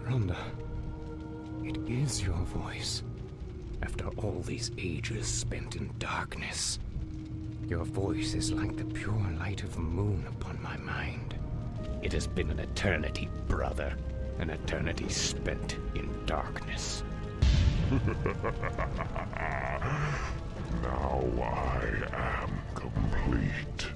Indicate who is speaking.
Speaker 1: Rhonda, it is your voice. After all these ages spent in darkness, your voice is like the pure light of the moon upon my mind. It has been an eternity, brother. An eternity spent in darkness.
Speaker 2: Now I am complete.